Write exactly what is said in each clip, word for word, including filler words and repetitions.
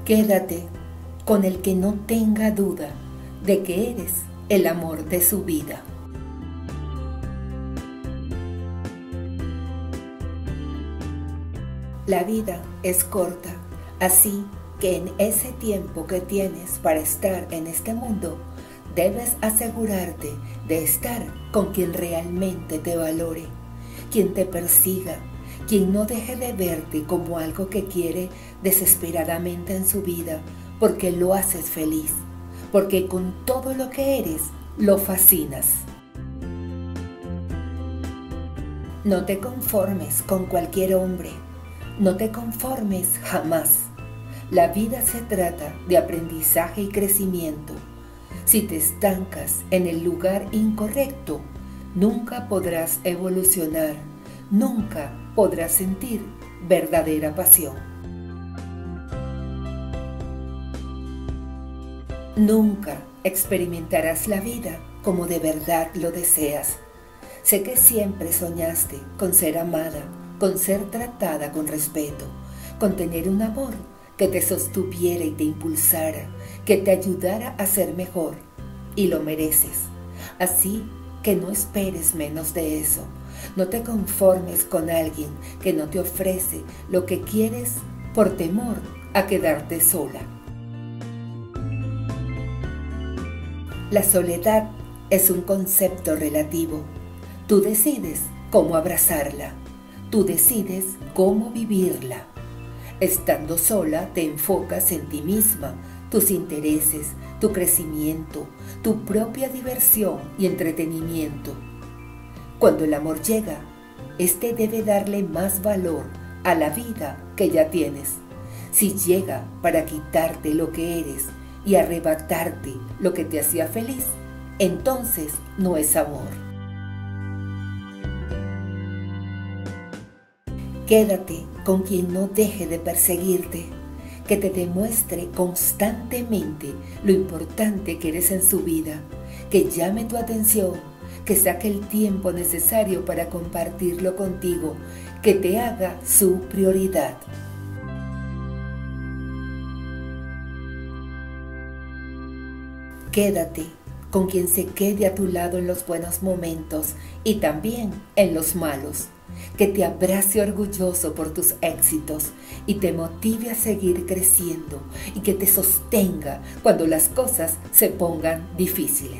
Quédate con el que no tenga duda de que eres el amor de su vida. La vida es corta, así que en ese tiempo que tienes para estar en este mundo, debes asegurarte de estar con quien realmente te valore, quien te persiga, quien no deje de verte como algo que quiere desesperadamente en su vida, porque lo haces feliz, porque con todo lo que eres lo fascinas. No te conformes con cualquier hombre, no te conformes jamás. La vida se trata de aprendizaje y crecimiento. Si te estancas en el lugar incorrecto, nunca podrás evolucionar, nunca podrás sentir verdadera pasión. Nunca experimentarás la vida como de verdad lo deseas. Sé que siempre soñaste con ser amada, con ser tratada con respeto, con tener un amor que te sostuviera y te impulsara, que te ayudara a ser mejor, y lo mereces. Así que no esperes menos de eso. No te conformes con alguien que no te ofrece lo que quieres por temor a quedarte sola. La soledad es un concepto relativo. Tú decides cómo abrazarla. Tú decides cómo vivirla. Estando sola, te enfocas en ti misma, tus intereses, tu crecimiento, tu propia diversión y entretenimiento. Cuando el amor llega, este debe darle más valor a la vida que ya tienes. Si llega para quitarte lo que eres y arrebatarte lo que te hacía feliz, entonces no es amor. Quédate con quien no deje de perseguirte, que te demuestre constantemente lo importante que eres en su vida, que llame tu atención, que saque el tiempo necesario para compartirlo contigo, que te haga su prioridad. Quédate con quien se quede a tu lado en los buenos momentos y también en los malos, que te abrace orgulloso por tus éxitos y te motive a seguir creciendo y que te sostenga cuando las cosas se pongan difíciles.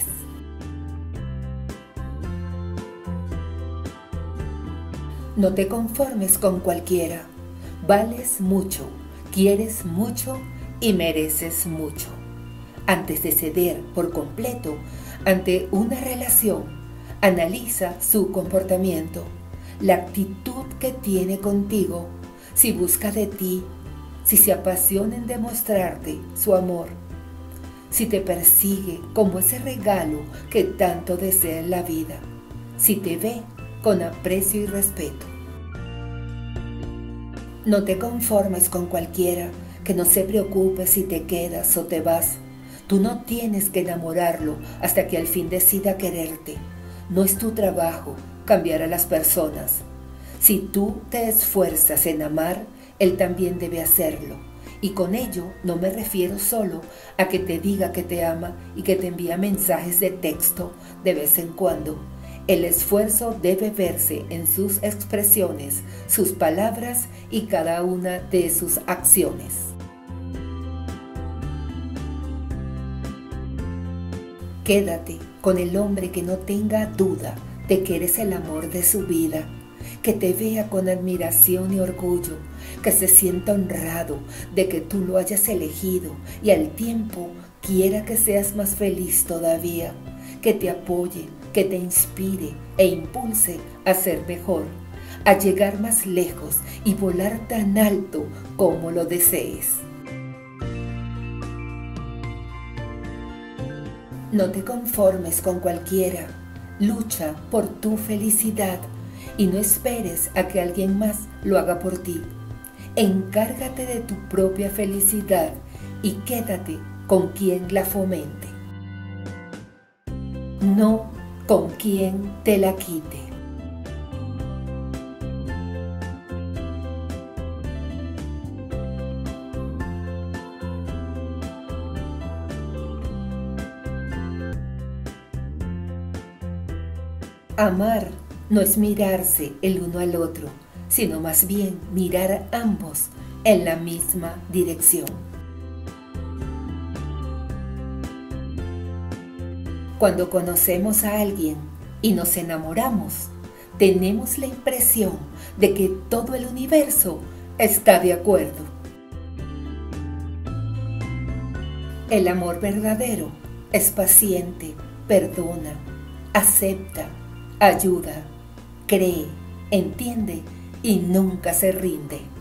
No te conformes con cualquiera. Vales mucho, quieres mucho y mereces mucho. Antes de ceder por completo ante una relación, analiza su comportamiento, la actitud que tiene contigo, si busca de ti, si se apasiona en demostrarte su amor, si te persigue como ese regalo que tanto desea en la vida, si te ve con aprecio y respeto. No te conformes con cualquiera, que no se preocupe si te quedas o te vas. Tú no tienes que enamorarlo hasta que al fin decida quererte. No es tu trabajo cambiar a las personas. Si tú te esfuerzas en amar, él también debe hacerlo. Y con ello no me refiero solo a que te diga que te ama y que te envía mensajes de texto de vez en cuando. El esfuerzo debe verse en sus expresiones, sus palabras y cada una de sus acciones. Quédate con el hombre que no tenga duda de que eres el amor de su vida, que te vea con admiración y orgullo, que se sienta honrado de que tú lo hayas elegido y al tiempo quiera que seas más feliz todavía, que te apoye, que te inspire e impulse a ser mejor, a llegar más lejos y volar tan alto como lo desees. No te conformes con cualquiera, lucha por tu felicidad y no esperes a que alguien más lo haga por ti. Encárgate de tu propia felicidad y quédate con quien la fomente, no con quien te la quite. Amar no es mirarse el uno al otro, sino más bien mirar ambos en la misma dirección. Cuando conocemos a alguien y nos enamoramos, tenemos la impresión de que todo el universo está de acuerdo. El amor verdadero es paciente, perdona, acepta, ayuda, cree, entiende y nunca se rinde.